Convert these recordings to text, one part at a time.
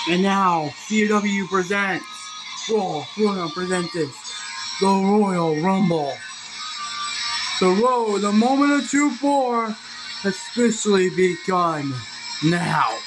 And now, CAW presents, Royal presents this, the Royal Rumble. The moment of truth war has officially begun now.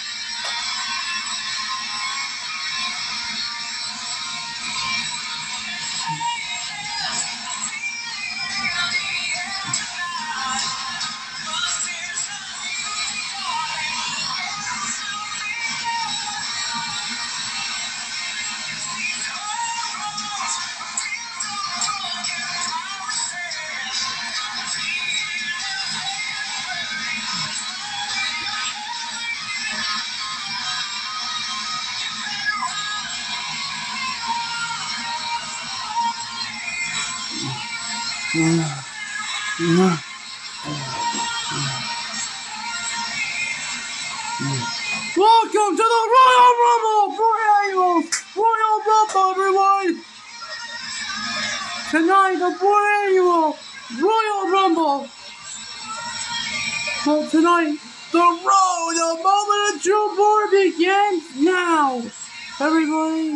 Welcome to the Royal Rumble for annual Royal Rumble, everyone! Tonight, the 4th annual Royal Rumble. So tonight, the moment of truth war begins now, everybody.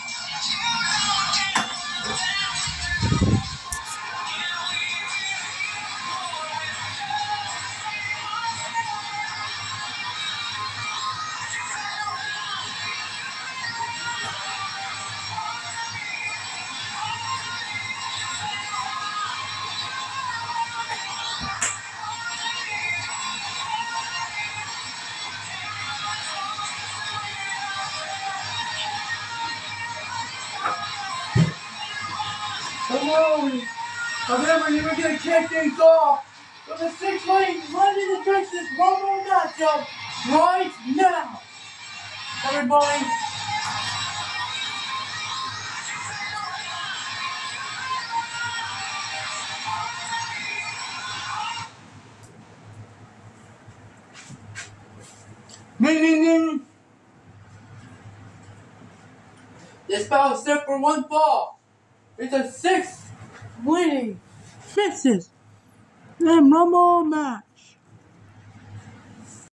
Hello, we're going to kick things off with a 6-way Monday the Vixens Rumble matchup right now. Everybody. Ding. This battle is set for one fall. It's a 6 winning Vixens and Rumble match.